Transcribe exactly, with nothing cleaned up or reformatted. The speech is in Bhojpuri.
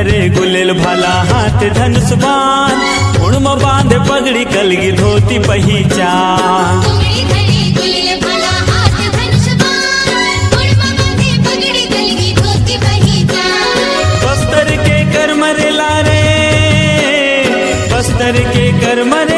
करे गुलेल भाला हाथ धनुष बाण, मुड़ में बांधे पगड़ी कलगी धोती पहचान। बस्तर के कर मरेला रे, बस्तर के कर मरे